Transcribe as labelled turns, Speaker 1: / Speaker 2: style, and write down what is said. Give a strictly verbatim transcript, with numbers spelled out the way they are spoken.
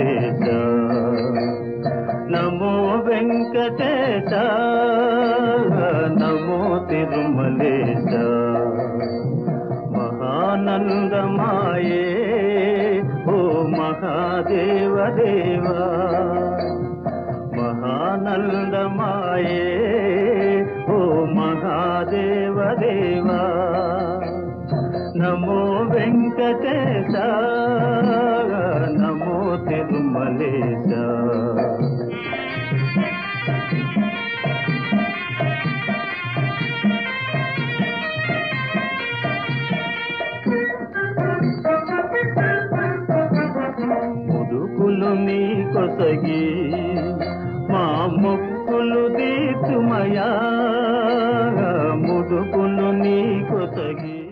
Speaker 1: తిరుమలేశ నమో వెంకటేశ నమో తిరుమలేశ మహానందమాయే ఓ మహాదేవ దేవా మహానందమాయే ఓ మహాదేవ దేవా నమో వెంకటేశ నమో తిరుమలేశ ముదుకులు నీ కొసగి మా మొక్కులు తీర్చుమయా ముదుకులు నీ కొసగి